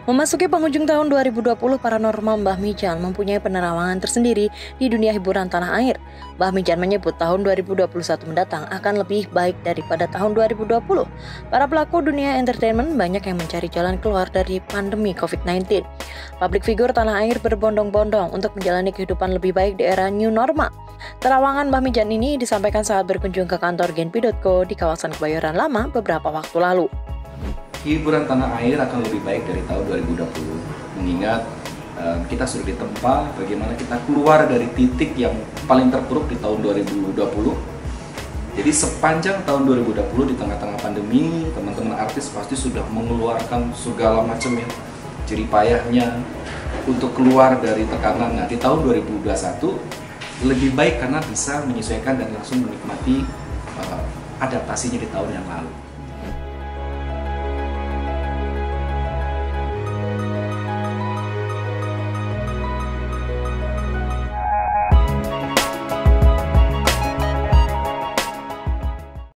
Memasuki penghujung tahun 2020, Paranormal Mbah Mijan mempunyai penerawangan tersendiri di dunia hiburan tanah air. Mbah Mijan menyebut tahun 2021 mendatang akan lebih baik daripada tahun 2020. Para pelaku dunia entertainment banyak yang mencari jalan keluar dari pandemi COVID-19. Public figure tanah air berbondong-bondong untuk menjalani kehidupan lebih baik di era new normal. Terawangan Mbah Mijan ini disampaikan saat berkunjung ke kantor Genpi.co di kawasan Kebayoran Lama beberapa waktu lalu. Hiburan tanah air akan lebih baik dari tahun 2020, mengingat kita sudah ditempa bagaimana kita keluar dari titik yang paling terpuruk di tahun 2020. Jadi sepanjang tahun 2020 di tengah-tengah pandemi, teman-teman artis pasti sudah mengeluarkan segala macam ya jerih payahnya untuk keluar dari tekanan. Nah, di tahun 2021 lebih baik karena bisa menyesuaikan dan langsung menikmati adaptasinya di tahun yang lalu.